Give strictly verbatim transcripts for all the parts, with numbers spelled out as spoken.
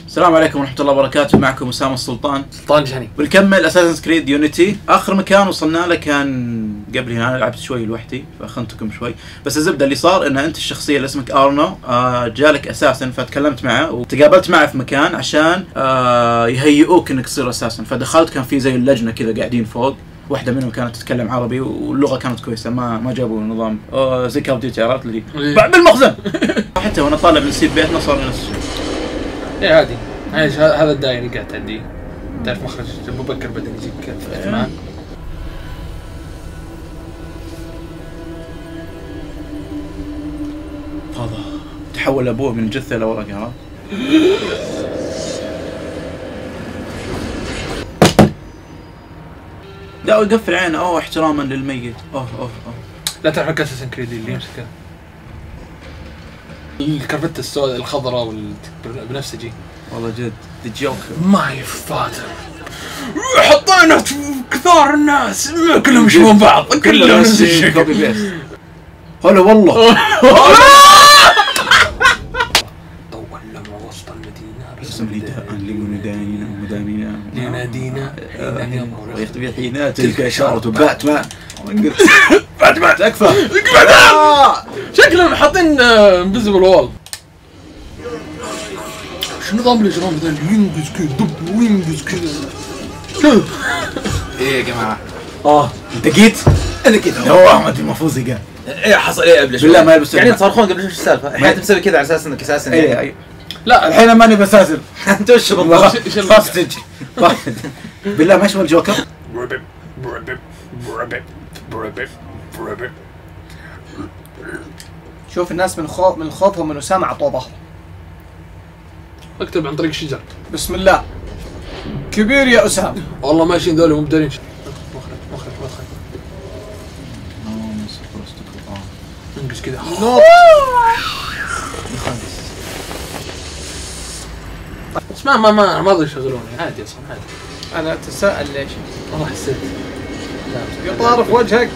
السلام عليكم ورحمة الله وبركاته، معكم أسامة السلطان سلطان جهني. بنكمل اساسن كريد يونيتي. آخر مكان وصلنا له كان قبل هنا، لعبت شوي لوحدي فأخنتكم شوي، بس الزبدة اللي صار إن أنت الشخصية اللي اسمك أرنو آه جالك أساسن، فتكلمت معه وتقابلت معه في مكان عشان آه يهيئوك إنك تصير أساسن. فدخلت كان في زي اللجنة كذا قاعدين فوق، واحدة منهم كانت تتكلم عربي واللغة كانت كويسة، ما ما جابوا نظام آه زي كاب ديوتي، عرفت لي بعد المخزن. حتى وأنا طالع من سيد بيتنا صار نفس الشيء. إيه عادي، عايش هذا الدايري قاعد تعدي، تعرف مخرج أبو بكر بدل يجيك في الاثنان. فضا تحول أبوه من جثة إلى ورقة، ها؟ لا ويقفل عينه، أوه احتراما للميت. أوه أوه أوه لا تعرف اساسن كريد اللي يمسكها الكرفتة السوداء الخضراء والبنفسجي. والله جد ذا جوكر. ماي فاتر حطينا كثار الناس كلهم يشوفون بعض، كلهم نفس الشيء. كوبي بيست. هلا والله. طول لما وسط المدينة رسم نداء لمدانينا ومدانينا لنادينا ويختفي حين تلك إشارة باتمان. باتمان تكفى. شكلهم حاطين انفيزبل وول. شو نظام الاجرام ذا اللي ينقز كذا دب وينقز كذا؟ شوف ايه يا جماعه، اه انت جيت؟ انا جيت. هو احمد المفروض قال ايه حصل ايه قبل شوي؟ بالله ما يلبس يعني تصرخون قبل شو السالفه؟ الحين انت مسوي كذا على اساس انك اساسا ايه ايوه. لا الحين ماني بساسن. انت وش بالضبط؟ خلاص تجي بالله ما شفت الجوكر؟ شوف الناس من خوف من خوفهم من أسامة عطوه ظهر. اكتب عن طريق الشجر. بسم الله. كبير يا أسامة. والله ماشيين ذولي مو بدارين. مخرج مخرج مدخل. انقز كذا. نوط. بس ما ما ما ما ادري يشغلوني، عادي اصلا عادي. أنا أتساءل ليش؟ والله حسيت. قطار في وجهك.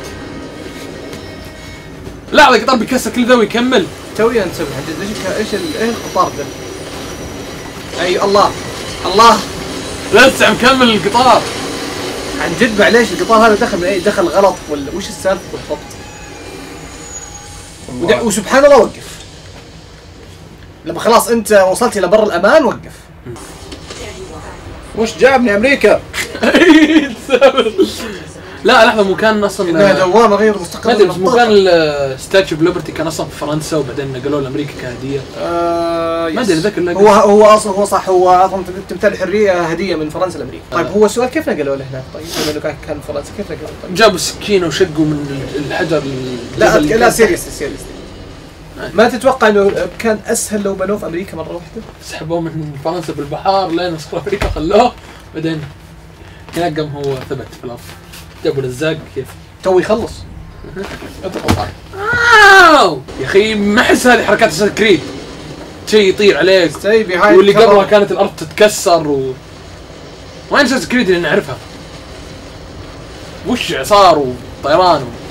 لا هذا القطار بيكسر كل ذا ويكمل. توي انتبه عند ايش ايش ايه القطار ده؟ اي الله الله لسه مكمل القطار. عن جد معليش القطار هذا دخل من اي دخل غلط ولا وش السالفه بالضبط؟ وسبحان الله وقف. لما خلاص انت وصلت الى بر الامان وقف. وش جابني امريكا؟ لا لحظه، مو كان اصلا انها دوامه غير مستقره. ما ادري بس مو كان الستاتيو اوف ليبرتي كان اصلا في فرنسا وبعدين نقلوه لامريكا كهديه. آه ما ادري ذاك هو هو اصلا هو صح، هو اصلا تمثال الحريه هديه من فرنسا لامريكا. طيب هو السؤال كيف نقلوه لهناك؟ طيب بما انه كان كان فرنسا كيف نقلوه؟ طيب جابوا سكينه وشقوا من الحجر. لا لا سيريس سيريس ما تتوقع انه كان اسهل لو بنوه في امريكا مره واحده؟ سحبوه من فرنسا بالبحر لين وصلوا امريكا خلوه، بعدين هناك قام هو ثبت في الارض. جابوا لزاق كيف؟ تو يخلص. يا اخي ما احس هذه حركات اساسن كريد، شيء يطير عليك واللي قبلها كانت الارض تتكسر و وين اساسن كريد اللي نعرفها؟ وش اعصار وطيران و...